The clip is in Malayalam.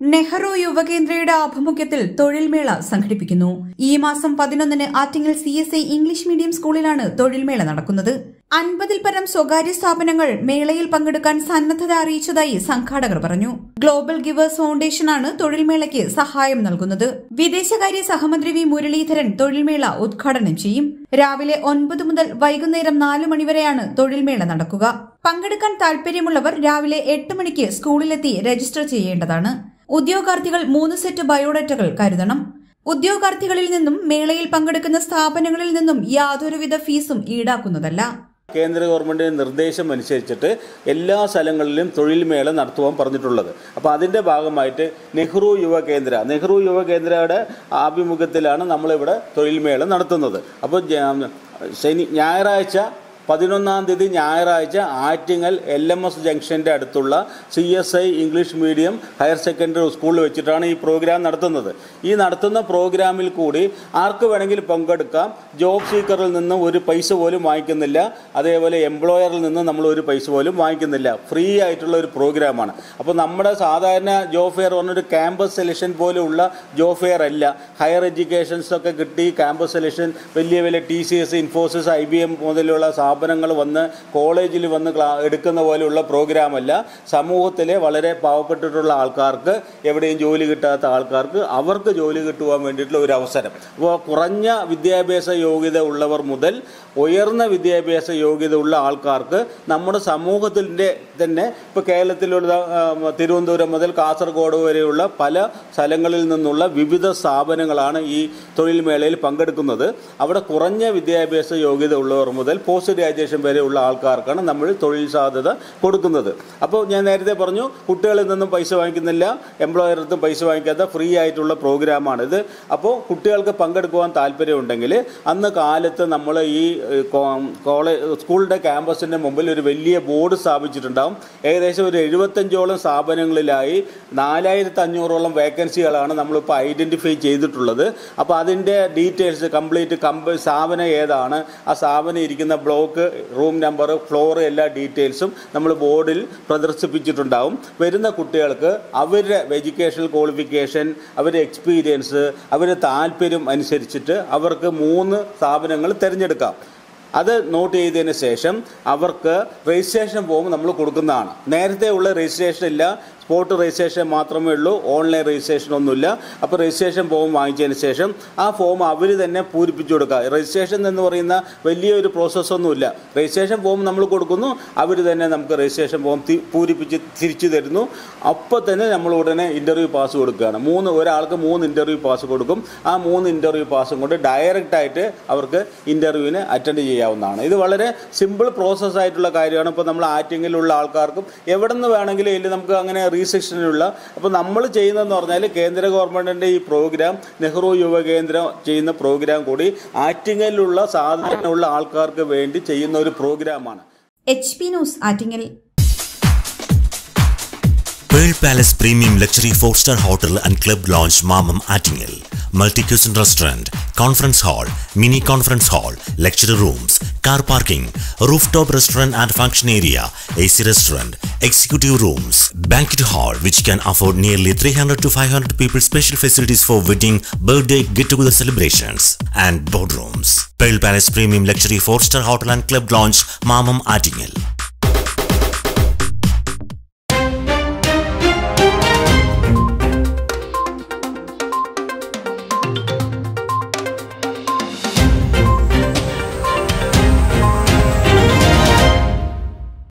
നെഹ്റു യുവകേന്ദ്രയുടെ ആഭിമുഖ്യത്തിൽ തൊഴിൽമേള സംഘടിപ്പിക്കുന്നു. ഈ മാസം 11-ന് ആറ്റിങ്ങൽ CSI ഇംഗ്ലീഷ് മീഡിയം സ്കൂളിലാണ് തൊഴിൽമേള നടക്കുന്നത്. 50-ൽ പരം സ്വകാര്യ സ്ഥാപനങ്ങൾ മേളയിൽ പങ്കെടുക്കാൻ സന്നദ്ധത അറിയിച്ചതായി സംഘാടകർ പറഞ്ഞു. ഗ്ലോബൽ ഗിവേഴ്സ് ഫൗണ്ടേഷനാണ് തൊഴിൽമേളയ്ക്ക് സഹായം നൽകുന്നത്. വിദേശകാര്യ സഹമന്ത്രി വി മുരളീധരൻ തൊഴിൽമേള ഉദ്ഘാടനം ചെയ്യും. രാവിലെ 9 മുതൽ വൈകുന്നേരം 4 മണിവരെയാണ് തൊഴിൽമേള നടക്കുക. പങ്കെടുക്കാൻ താൽപര്യമുള്ളവർ രാവിലെ 8 മണിക്ക് സ്കൂളിലെത്തി രജിസ്റ്റർ ചെയ്യേണ്ടതാണ്. ഉദ്യോഗാർത്ഥികൾ 3 സെറ്റ് ബയോഡേറ്റകൾ കരുതണം. ഉദ്യോഗാർത്ഥികളിൽ നിന്നും മേളയിൽ പങ്കെടുക്കുന്ന സ്ഥാപനങ്ങളിൽ നിന്നും യാതൊരുവിധ ഫീസും ഈടാക്കുന്നതല്ല. കേന്ദ്ര ഗവൺമെന്റിന്റെ നിർദ്ദേശം അനുസരിച്ചിട്ട് എല്ലാ സ്ഥലങ്ങളിലും തൊഴിൽമേള നടത്തുവാൻ പറഞ്ഞിട്ടുള്ളത്. അപ്പോൾ അതിന്റെ ഭാഗമായിട്ട് നെഹ്റു യുവകേന്ദ്രയുടെ ആഭിമുഖ്യത്തിലാണ് നമ്മളിവിടെ തൊഴിൽമേള നടത്തുന്നത്. അപ്പോൾ ഞായറാഴ്ച 11-ാം തീയതി ഞായറാഴ്ച ആറ്റിങ്ങൽ LMS ജംഗ്ഷന്റെ അടുത്തുള്ള CSI English medium higher secondary സ്കൂളിൽ വെച്ചിട്ടാണ് ഈ പ്രോഗ്രാം നടത്തുന്നത്. ഈ നടത്തുന്ന പ്രോഗ്രാമിൽ കൂടി ആർക്ക് വേണമെങ്കിലും പങ്കെടുക്കാം. ജോബ് സീക്കറിൽ നിന്ന് ഒരു പൈസ പോലും വാങ്ങിക്കുന്നില്ല. അതേപോലെ എംപ്ലോയറിൽ നിന്ന് നമ്മൾ ഒരു പൈസ പോലും വാങ്ങിക്കുന്നില്ല. ഫ്രീ ആയിട്ടുള്ള ഒരു പ്രോഗ്രാമാണ്. അപ്പോൾ നമ്മുടെ സാധാരണ ജോബ് ഫെയർ പറഞ്ഞൊരു ക്യാമ്പസ് സെലക്ഷൻ പോലെയുള്ള ജോബ് ഫെയർ അല്ല. ഹയർ എഡ്യൂക്കേഷൻസ് ഒക്കെ കിട്ടി ക്യാമ്പസ് സെലക്ഷൻ വലിയ TCS, ഇൻഫോസിസ്, IBM പോലുള്ള സ്ഥാപനങ്ങൾ വന്ന് കോളേജിൽ വന്ന് എടുക്കുന്ന പോലെയുള്ള പ്രോഗ്രാമല്ല. സമൂഹത്തിലെ വളരെ പാവപ്പെട്ടിട്ടുള്ള ആൾക്കാർക്ക്, എവിടെയും ജോലി കിട്ടാത്ത ആൾക്കാർക്ക് അവർക്ക് ജോലി കിട്ടുവാൻ വേണ്ടിയിട്ടുള്ള ഒരു അവസരം. അപ്പോൾ കുറഞ്ഞ വിദ്യാഭ്യാസ യോഗ്യത ഉള്ളവർ മുതൽ ഉയർന്ന വിദ്യാഭ്യാസ യോഗ്യത ഉള്ള ആൾക്കാർക്ക് നമ്മുടെ സമൂഹത്തിൻ്റെ തന്നെ ഇപ്പോൾ കേരളത്തിലുള്ള തിരുവനന്തപുരം മുതൽ കാസർഗോഡ് വരെയുള്ള പല സ്ഥലങ്ങളിൽ നിന്നുള്ള വിവിധ സ്ഥാപനങ്ങളാണ് ഈ തൊഴിൽമേളയിൽ പങ്കെടുക്കുന്നത്. അവിടെ കുറഞ്ഞ വിദ്യാഭ്യാസ യോഗ്യത ഉള്ളവർ മുതൽ പോസ്റ്റ് ഗ്രാജുവേഷൻ വരെയുള്ള ആൾക്കാർക്കാണ് നമ്മൾ തൊഴിൽ സാധ്യത കൊടുക്കുന്നത്. അപ്പോൾ ഞാൻ നേരത്തെ പറഞ്ഞു, കുട്ടികളിൽ നിന്നും പൈസ വാങ്ങിക്കുന്നില്ല, എംപ്ലോയറിൽ നിന്നും പൈസ വാങ്ങിക്കാത്ത ഫ്രീ ആയിട്ടുള്ള പ്രോഗ്രാമാണിത്. അപ്പോൾ കുട്ടികൾക്ക് പങ്കെടുക്കുവാൻ താല്പര്യമുണ്ടെങ്കിൽ അന്ന് കാലത്ത് നമ്മൾ ഈ സ്കൂളിൻ്റെ ക്യാമ്പസിൻ്റെ മുമ്പിൽ ഒരു വലിയ ബോർഡ് സ്ഥാപിച്ചിട്ടുണ്ടാകും. ഏകദേശം ഒരു 75ഓളം സ്ഥാപനങ്ങളിലായി 4500ഓളം വേക്കൻസികളാണ് നമ്മളിപ്പോൾ ഐഡൻറ്റിഫൈ ചെയ്തിട്ടുള്ളത്. അപ്പോൾ അതിൻ്റെ ഡീറ്റെയിൽസ് കംപ്ലീറ്റ് സ്ഥാപനം ഏതാണ്, ആ സ്ഥാപനം ഇരിക്കുന്ന ബ്ലോക്ക്, റൂം നമ്പർ, ഫ്ലോർ, എല്ലാ ഡീറ്റെയിൽസും നമ്മൾ ബോർഡിൽ പ്രദർശിപ്പിച്ചിട്ടുണ്ടാവും. വരുന്ന കുട്ടികൾക്ക് അവരുടെ എഡ്യൂക്കേഷണൽ ക്വാളിഫിക്കേഷൻ, അവരുടെ എക്സ്പീരിയൻസ്, അവരുടെ താല്പര്യം അനുസരിച്ചിട്ട് അവർക്ക് 3 സ്ഥാപനങ്ങൾ തിരഞ്ഞെടുക്കാം. അത് നോട്ട് ചെയ്തതിന് ശേഷം അവർക്ക് രജിസ്ട്രേഷൻ ഫോം നമ്മൾ കൊടുക്കുന്നതാണ്. നേരത്തെ ഉള്ള രജിസ്ട്രേഷൻ ഇല്ല, സ്പോട്ട് രജിസ്ട്രേഷൻ മാത്രമേ ഉള്ളൂ, ഓൺലൈൻ രജിസ്ട്രേഷൻ ഒന്നുമില്ല. അപ്പോൾ രജിസ്ട്രേഷൻ ഫോം വാങ്ങിച്ചതിന് ശേഷം ആ ഫോം അവർ തന്നെ പൂരിപ്പിച്ചു കൊടുക്കുക. രജിസ്ട്രേഷൻ എന്ന് പറയുന്ന വലിയൊരു പ്രോസസ്സൊന്നുമില്ല. രജിസ്ട്രേഷൻ ഫോം നമ്മൾ കൊടുക്കുന്നു, അവർ തന്നെ നമുക്ക് രജിസ്ട്രേഷൻ ഫോം പൂരിപ്പിച്ച് തിരിച്ചു തരുന്നു. അപ്പോൾ തന്നെ നമ്മൾ ഉടനെ ഇൻ്റർവ്യൂ പാസ് കൊടുക്കുകയാണ്. ഒരാൾക്ക് 3 ഇൻ്റർവ്യൂ പാസ് കൊടുക്കും. ആ 3 ഇൻ്റർവ്യൂ പാസും കൊണ്ട് ഡയറക്റ്റായിട്ട് അവർക്ക് ഇൻ്റർവ്യൂവിന് അറ്റൻഡ് ചെയ്യാവുന്നതാണ്. ഇത് വളരെ സിമ്പിൾ പ്രോസസ്സായിട്ടുള്ള കാര്യമാണ്. ഇപ്പോൾ നമ്മൾ ആറ്റിങ്ങിലുള്ള ആൾക്കാർക്കും എവിടെ നിന്ന് വേണമെങ്കിലും ഇതിൽ നമുക്ക് അങ്ങനെ റീസെക്ഷനുള്ള. അപ്പോൾ നമ്മൾ ചെയ്യുന്നതെന്ന് പറഞ്ഞാൽ കേന്ദ്ര ഗവൺമെൻറ്റിൻ്റെ ഈ പ്രോഗ്രാം, നെഹ്റു യുവകേന്ദ്രം ചെയ്യുന്ന പ്രോഗ്രാം കൂടി ആറ്റിങ്ങലിലുള്ള സാധാരണയുള്ള ആൾക്കാർക്ക് വേണ്ടി ചെയ്യുന്ന ഒരു പ്രോഗ്രാമാണ്. HP news Attingal. Pearl Palace Premium Luxury 4-star Hotel and Club Lounge Mamam Attingel. Multi-cuisine restaurant, conference hall, mini conference hall, lecture rooms, car parking, rooftop restaurant and function area, AC restaurant, executive rooms, banquet hall which can afford nearly 300 to 500 people, special facilities for wedding, birthday, get-together celebrations and boardrooms. Pearl Palace Premium Luxury 4-star Hotel and Club Lounge Mamam Attingel.